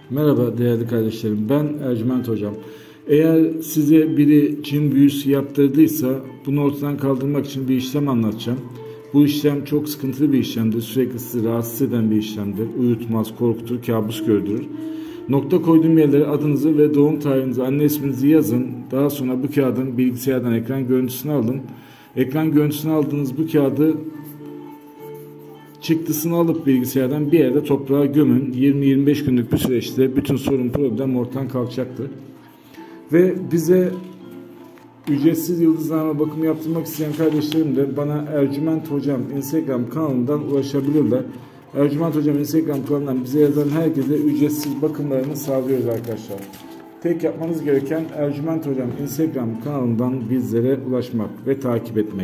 Merhaba değerli kardeşlerim, ben Ercüment Hocam. Eğer size biri cin büyüsü yaptırdıysa bunu ortadan kaldırmak için bir işlem anlatacağım. Bu işlem çok sıkıntılı bir işlemdir, sürekli sizi rahatsız eden bir işlemdir. Uyutmaz, korkutur, kabus gördürür. Nokta koyduğum yerlere adınızı ve doğum tarihinizi, anne isminizi yazın. Daha sonra bu kağıdın bilgisayardan ekran görüntüsünü alın. Ekran görüntüsünü aldığınız bu kağıdı çıktısını alıp bilgisayardan bir yerde toprağa gömün. 20-25 günlük bir süreçte bütün sorun problem ortadan kalkacaktır. Ve bize ücretsiz yıldızlarına bakım yaptırmak isteyen kardeşlerim de bana Ercüment Hocam Instagram kanalından ulaşabilirler. Ercüment Hocam Instagram kanalından bize yazan herkese ücretsiz bakımlarını sağlıyoruz arkadaşlar. Tek yapmanız gereken Ercüment Hocam Instagram kanalından bizlere ulaşmak ve takip etmek.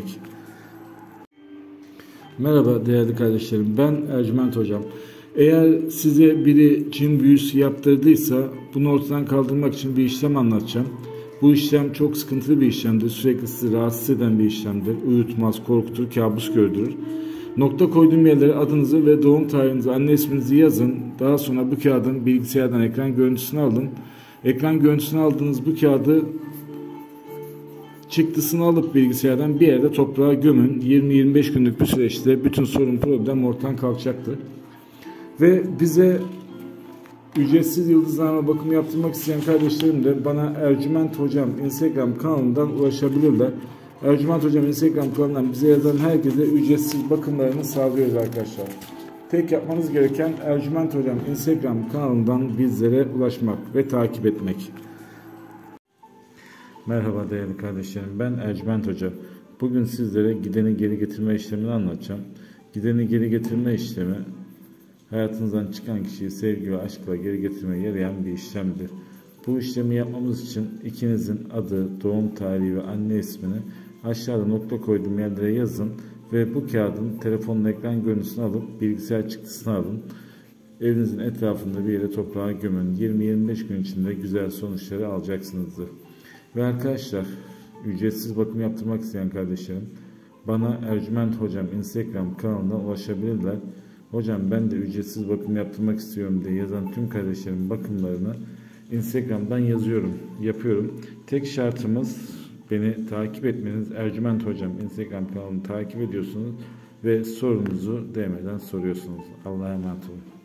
Merhaba değerli kardeşlerim, ben Ercüment Hocam. Eğer size biri cin büyüsü yaptırdıysa bunu ortadan kaldırmak için bir işlem anlatacağım. Bu işlem çok sıkıntılı bir işlemdir, sürekli sizi rahatsız eden bir işlemdir. Uyutmaz, korkutur, kabus gördürür. Nokta koyduğum yerlere adınızı ve doğum tarihinizi, anne isminizi yazın. Daha sonra bu kağıdın bilgisayardan ekran görüntüsünü alın. Ekran görüntüsünü aldığınız bu kağıdı çıktısını alıp bilgisayardan bir yerde toprağa gömün. 20-25 günlük bir süreçte bütün sorun problem ortadan kalkacaktır. Ve bize ücretsiz yıldızlarına bakım yaptırmak isteyen kardeşlerim de bana Ercüment Hocam Instagram kanalından ulaşabilirler. Ercüment Hocam Instagram kanalından bize yazan herkese ücretsiz bakımlarını sağlıyoruz arkadaşlar. Tek yapmanız gereken Ercüment Hocam Instagram kanalından bizlere ulaşmak ve takip etmek. Merhaba değerli kardeşlerim, ben Ercüment Hoca. Bugün sizlere gideni geri getirme işlemini anlatacağım. Gideni geri getirme işlemi, hayatınızdan çıkan kişiyi sevgi ve aşkla geri getirmeye yarayan bir işlemdir. Bu işlemi yapmamız için ikinizin adı, doğum tarihi ve anne ismini aşağıda nokta koyduğum yerlere yazın ve bu kağıdın telefonun ekran görüntüsünü alıp bilgisayar çıktısını alın. Evinizin etrafında bir yere toprağa gömün. 20-25 gün içinde güzel sonuçları alacaksınızdır. Ve arkadaşlar, ücretsiz bakım yaptırmak isteyen kardeşlerim bana Ercüment Hocam Instagram kanalından ulaşabilirler. Hocam ben de ücretsiz bakım yaptırmak istiyorum diye yazan tüm kardeşlerim bakımlarını Instagram'dan yapıyorum. Tek şartımız beni takip etmeniz. Ercüment Hocam Instagram kanalını takip ediyorsunuz ve sorunuzu DM'den soruyorsunuz. Allah'a emanet olun.